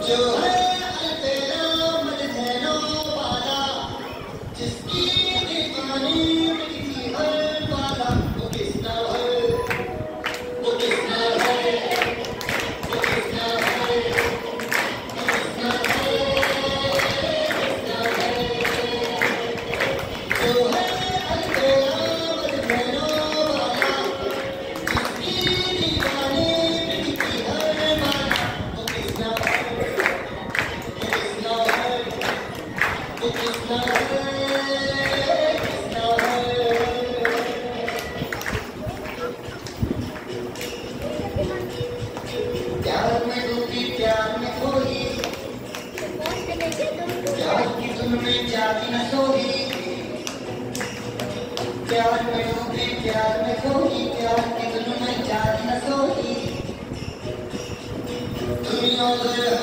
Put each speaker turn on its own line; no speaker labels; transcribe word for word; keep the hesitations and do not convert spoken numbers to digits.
जो है तेरा मजहनो वाला, जिसकी दीवानी मिलती है वाला, वो किसका है, वो किसका है, वो किसका है, वो किसका है, किसका है। जो है तेरा मजहनो वाला, जिसकी दीवानी मिलती है वाला, वो किसका है, वो किसका है, किसका है। प्यार में डूबी प्यार में खोई, प्यार की धुन में जागी न सोई, प्यार में डूबी प्यार में खोई, प्यार की धुन में जागी न सोई। दुनिया से